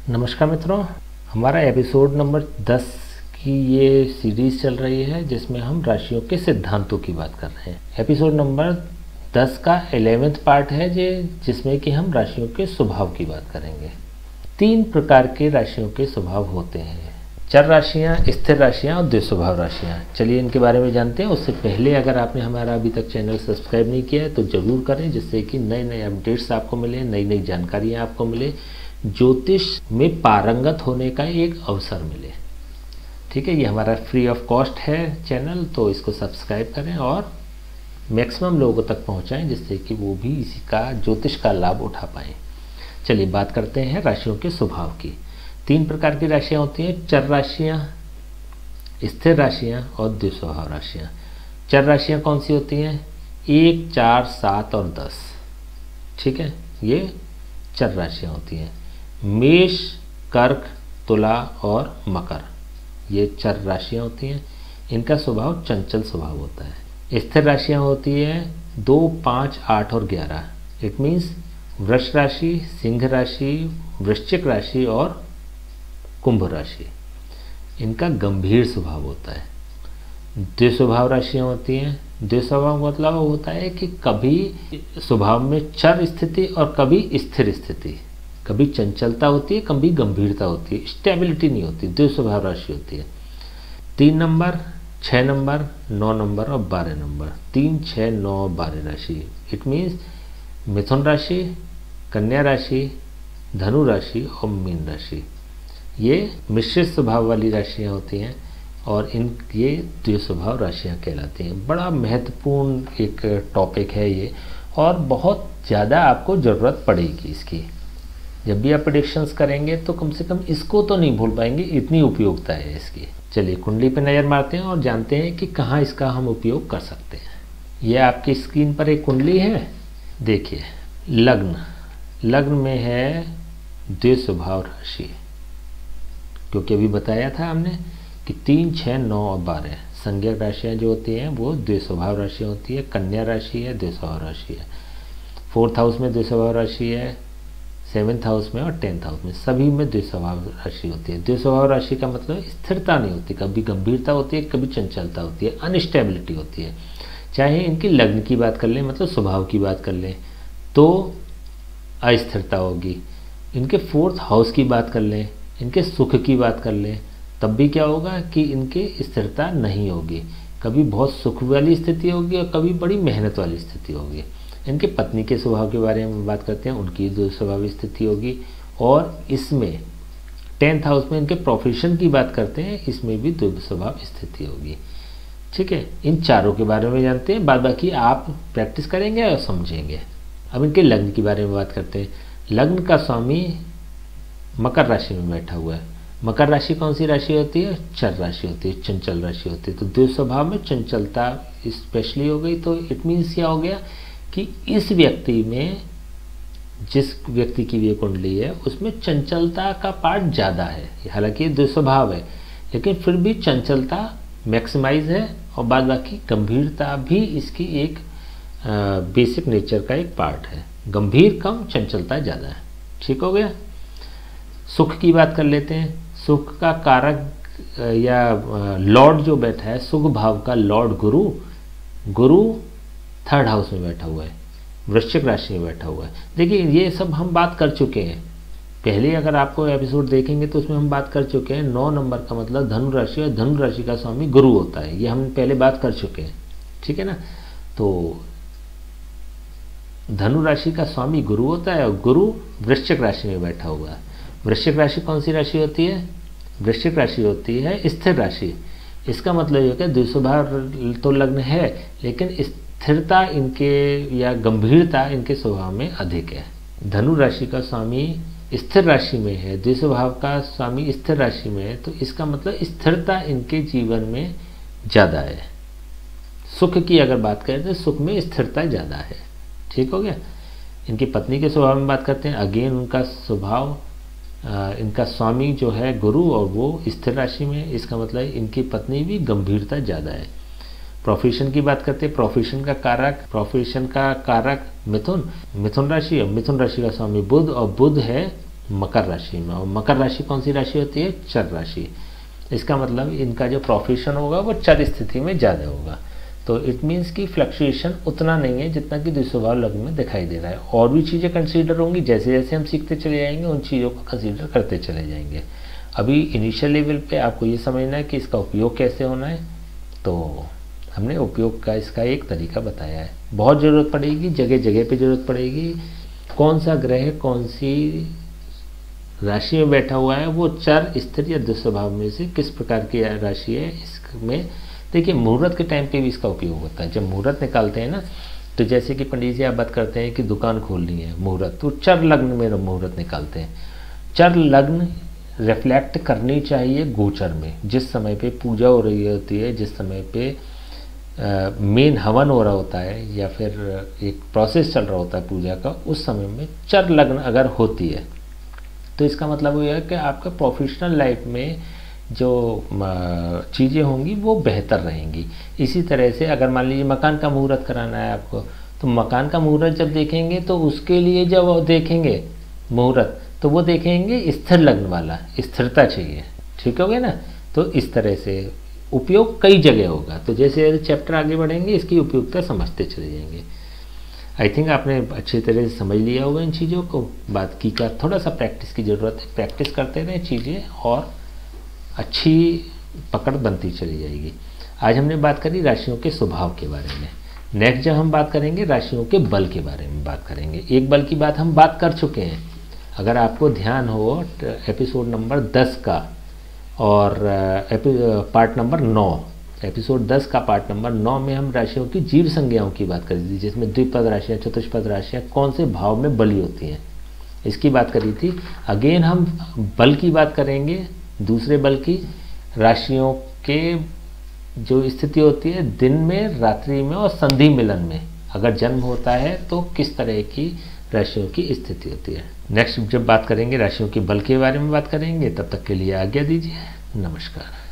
नमस्कार मित्रों, हमारा एपिसोड नंबर 10 की ये सीरीज़ चल रही है जिसमें हम राशियों के सिद्धांतों की बात कर रहे हैं। एपिसोड नंबर 10 का 11वां पार्ट है जिसमें कि हम राशियों के स्वभाव की बात करेंगे। 3 प्रकार के राशियों के स्वभाव होते हैं: चर राशियाँ, स्थिर राशियाँ और द्विस्वभाव राशियाँ। चलिए इनके बारे में जानते हैं। उससे पहले अगर आपने हमारा अभी तक चैनल सब्सक्राइब नहीं किया है तो ज़रूर करें, जिससे कि नए नए अपडेट्स आपको मिले, नई नई जानकारियाँ आपको मिले, ज्योतिष में पारंगत होने का एक अवसर मिले। ठीक है, ये हमारा फ्री ऑफ कॉस्ट है चैनल, तो इसको सब्सक्राइब करें और मैक्सिमम लोगों तक पहुंचाएं, जिससे कि वो भी इसी का ज्योतिष का लाभ उठा पाएं। चलिए बात करते हैं राशियों के स्वभाव की। 3 प्रकार की राशियां होती हैं: चर राशियां, स्थिर राशियां और द्विस्वभाव राशियां। चर राशियां कौन सी होती हैं? 1, 4, 7 और 10। ठीक है, ये चर राशियां होती हैं। मेष, कर्क, तुला और मकर, ये चर राशियां होती हैं। इनका स्वभाव चंचल स्वभाव होता है। स्थिर राशियां होती हैं 2, 5, 8 और 11। इट मीन्स वृष राशि, सिंह राशि, वृश्चिक राशि और कुंभ राशि। इनका गंभीर स्वभाव होता है। द्विस्वभाव राशियां होती हैं। द्विस्वभाव मतलब होता है कि कभी स्वभाव में चर स्थिति और कभी स्थिर स्थिति, कभी चंचलता होती है, कभी गंभीरता होती है, स्टेबिलिटी नहीं होती। द्विस्वभाव राशि होती है। 3 नंबर, 6 नंबर, 9 नंबर और 12 नंबर। 3, 6, 9, 12 राशि। इट मीन्स मिथुन राशि, कन्या राशि, धनु राशि और मीन राशि। ये मिश्रित स्वभाव वाली राशियाँ होती हैं और ये द्विस्वभाव राशियाँ कहलाती हैं। बड़ा महत्वपूर्ण एक टॉपिक है ये, और बहुत ज़्यादा आपको ज़रूरत पड़ेगी इसकी। जब भी आप प्रेडिक्शंस करेंगे तो कम से कम इसको तो नहीं भूल पाएंगे, इतनी उपयोगिता है इसकी। चलिए कुंडली पे नज़र मारते हैं और जानते हैं कि कहाँ इसका हम उपयोग कर सकते हैं। यह आपकी स्क्रीन पर एक कुंडली है। देखिए, लग्न में है द्विस्वभाव राशि, क्योंकि अभी बताया था हमने कि 3, 6, 9 और 12 संज्ञक राशियाँ जो होती हैं वो द्विस्वभाव राशियाँ होती है। कन्या राशि है, द्विस्वभाव राशि है। 4th हाउस में द्विस्वभाव राशि है, 7th हाउस में और 10th हाउस में, सभी में द्विस्वभाव राशि होती है। द्विस्वभाव राशि का मतलब स्थिरता नहीं होती, कभी गंभीरता होती है, कभी चंचलता होती है, अनस्टेबिलिटी होती है। चाहे इनकी लग्न की बात कर लें, मतलब स्वभाव की बात कर लें, तो अस्थिरता होगी। इनके 4th हाउस की बात कर लें, इनके सुख की बात कर लें, तब भी क्या होगा कि इनके स्थिरता नहीं होगी। कभी बहुत सुख वाली स्थिति होगी और कभी बड़ी मेहनत वाली स्थिति होगी। इनके पत्नी के स्वभाव के बारे में बात करते हैं, उनकी द्विस्वभाव स्थिति होगी। और इसमें 10th हाउस में इनके प्रोफेशन की बात करते हैं, इसमें भी द्विस्वभाव स्थिति होगी। ठीक है, इन चारों के बारे में जानते हैं, बाद बाकी आप प्रैक्टिस करेंगे और समझेंगे। अब इनके लग्न के बारे में बात करते हैं। लग्न का स्वामी मकर राशि में बैठा हुआ है। मकर राशि कौन सी राशि होती है? चर राशि होती है, चंचल राशि होती है। तो द्विस्वभाव में चंचलता स्पेशली हो गई, तो इट मीन्स क्या हो गया कि इस व्यक्ति में, जिस व्यक्ति की ये कुंडली है, उसमें चंचलता का पार्ट ज़्यादा है। हालांकि ये द्विस्वभाव है, लेकिन फिर भी चंचलता मैक्सिमाइज है और बाद बाकी गंभीरता भी इसकी एक बेसिक नेचर का एक पार्ट है। गंभीर कम, चंचलता ज़्यादा है। ठीक हो गया। सुख की बात कर लेते हैं। सुख का कारक या लॉर्ड जो बैठा है, सुख भाव का लॉर्ड गुरु 3rd हाउस में बैठा हुआ है, वृश्चिक राशि में बैठा हुआ है। देखिए, ये सब हम बात कर चुके हैं पहले। अगर आपको एपिसोड देखेंगे तो उसमें हम बात कर चुके हैं। 9 नंबर का मतलब धनु राशि, और धनु राशि का स्वामी गुरु होता है, ये हम पहले बात कर चुके हैं। ठीक है ना। तो धनु राशि का स्वामी गुरु होता है और गुरु वृश्चिक राशि में बैठा हुआ है। वृश्चिक राशि कौन सी राशि होती है? वृश्चिक राशि होती है स्थिर राशि। इसका मतलब ये कि द्विस्वभाव तो लग्न है, लेकिन स्थिरता इनके या गंभीरता इनके स्वभाव में अधिक है। धनु राशि का स्वामी स्थिर राशि में है, द्विस्वभाव का स्वामी स्थिर राशि में है, तो इसका मतलब स्थिरता इनके जीवन में ज़्यादा है। सुख की अगर बात करें तो सुख में स्थिरता ज़्यादा है। ठीक हो गया। इनकी पत्नी के स्वभाव में बात करते हैं। अगेन उनका स्वभाव, इनका स्वामी जो है गुरु, और वो स्थिर राशि में, इसका मतलब इनकी पत्नी भी गंभीरता ज़्यादा है। प्रोफेशन की बात करते हैं। प्रोफेशन का कारक मिथुन राशि है। मिथुन राशि का स्वामी बुध, और बुध है मकर राशि में, और मकर राशि कौन सी राशि होती है? चर राशि। इसका मतलब इनका जो प्रोफेशन होगा वो चर स्थिति में ज़्यादा होगा। तो इट मीन्स कि फ्लक्चुएशन उतना नहीं है जितना कि द्विस्वभाव लग्न में दिखाई दे रहा है। और भी चीज़ें कंसीडर होंगी, जैसे जैसे हम सीखते चले जाएंगे उन चीज़ों को कंसीडर करते चले जाएंगे। अभी इनिशियल लेवल पे आपको ये समझना है कि इसका उपयोग कैसे होना है। तो हमने उपयोग का इसका एक तरीका बताया है। बहुत ज़रूरत पड़ेगी, जगह जगह पे ज़रूरत पड़ेगी। कौन सा ग्रह कौन सी राशि में बैठा हुआ है, वो चर, स्थिर या दुस्वभाव में से किस प्रकार की राशि है, इसमें देखिए मुहूर्त के टाइम पे भी इसका उपयोग होता है। जब मुहूर्त निकालते हैं ना, तो जैसे कि पंडित जी आप बात करते हैं कि दुकान खोलनी है, मुहूर्त, तो चर लग्न में मुहूर्त निकालते हैं। चर लग्न रिफ्लेक्ट करनी चाहिए गोचर में, जिस समय पे पूजा हो रही होती है, जिस समय पे मेन हवन हो रहा होता है या फिर एक प्रोसेस चल रहा होता है पूजा का, उस समय में चर लग्न अगर होती है तो इसका मतलब ये है कि आपका प्रोफेशनल लाइफ में जो चीज़ें होंगी वो बेहतर रहेंगी। इसी तरह से अगर मान लीजिए मकान का मुहूर्त कराना है आपको, तो मकान का मुहूर्त जब देखेंगे तो उसके लिए जब देखेंगे मुहूर्त तो वो देखेंगे स्थिर लग्न वाला, स्थिरता चाहिए। ठीक हो गया ना। तो इस तरह से उपयोग कई जगह होगा। तो जैसे चैप्टर आगे बढ़ेंगे इसकी उपयोगिता समझते चले जाएंगे। आई थिंक आपने अच्छी तरह से समझ लिया होगा इन चीज़ों को। बाकी का थोड़ा सा प्रैक्टिस की ज़रूरत है, प्रैक्टिस करते रहें चीज़ें और अच्छी पकड़ बनती चली जाएगी। आज हमने बात करी राशियों के स्वभाव के बारे में। नेक्स्ट जब हम बात करेंगे राशियों के बल के बारे में बात करेंगे। एक बल की बात हम बात कर चुके हैं, अगर आपको ध्यान हो एपिसोड नंबर 10 का और पार्ट नंबर 9, एपिसोड 10 का पार्ट नंबर 9 में हम राशियों की जीव संज्ञाओं की बात करी थी, जिसमें द्विपद राशियाँ, चतुष्पद राशियाँ कौन से भाव में बली होती हैं, इसकी बात करी थी। अगेन हम बल की बात करेंगे, दूसरे बल की, राशियों के जो स्थिति होती है दिन में, रात्रि में और संधि मिलन में अगर जन्म होता है तो किस तरह की राशियों की स्थिति होती है। नेक्स्ट जब बात करेंगे राशियों के बल के बारे में बात करेंगे, तब तक के लिए आज्ञा दीजिए। नमस्कार।